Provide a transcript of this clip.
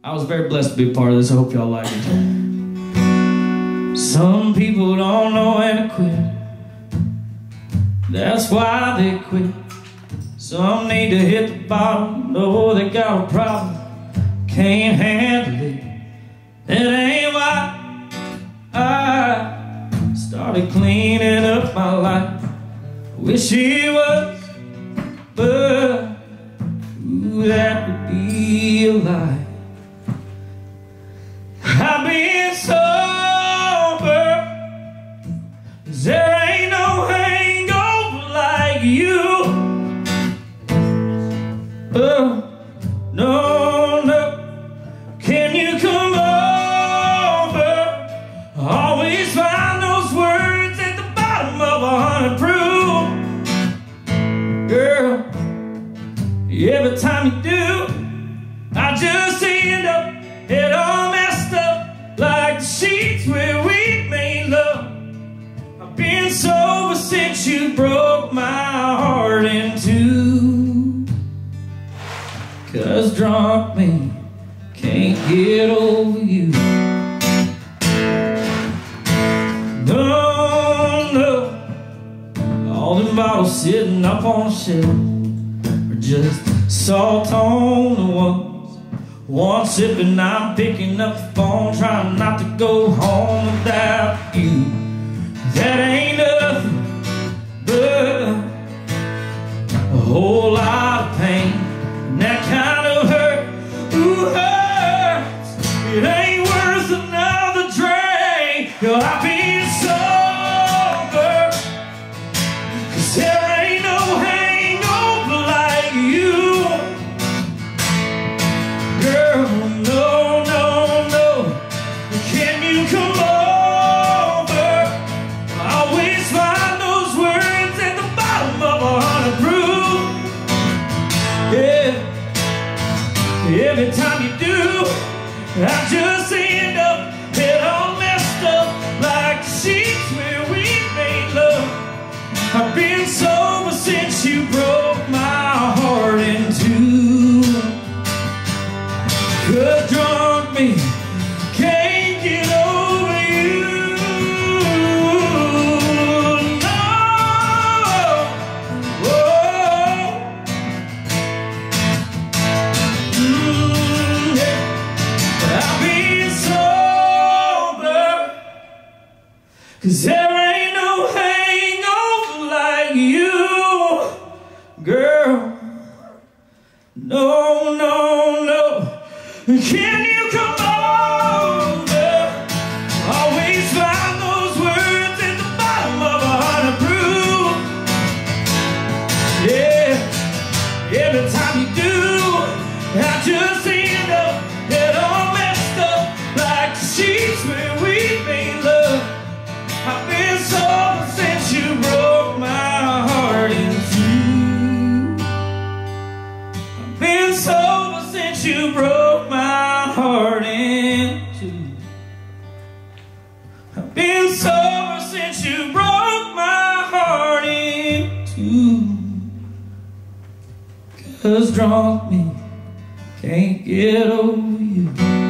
I was very blessed to be a part of this. I hope y'all like it. Some people don't know when to quit. That's why they quit. Some need to hit the bottom, know they got a problem, can't handle it. That ain't why I started cleaning up my life. Wish it was, but ooh, that would be a lie. I've been sober, 'cause there ain't no hangover like you. Oh, no, no. Can you come over? Always find those words at the bottom of 100 proof. Girl, every time you do, I just end up head all messed up like the sheets where we made love. I've been sober since you broke my heart in two. 'Cause drunk me can't get over you. No, no. All them bottles sitting up on the shelf are just salt on the ones. One sipping, I'm picking up the phone, trying not to go home without you. That ain't nothing but a whole lot of pain. And that kind of hurt, ooh, hurts. It ain't worth another drink. Yo, I've been sober, 'cause there ain't no hangover like you. Girl, no, no, no. Can you come over? I always find those words at the bottom of 100 proof. Yeah. Every time you do, I just end up head all messed up like the sheets where we made love. I've been sober since you broke my heart in two. 'Cause drunk me can't get over you. No, oh. I've been sober, 'cause there ain't no hangover like you. Girl, no, no, no. Can you come over? Always find those words at the bottom of 100 proof. Yeah, every time you do, I just end up head all messed up like the sheets where we made love. I've been sober since you broke my heart in two. I've been sober since you broke my heart in two. I've been sober since you broke my heart in two. 'Cause drunk me can't get over you.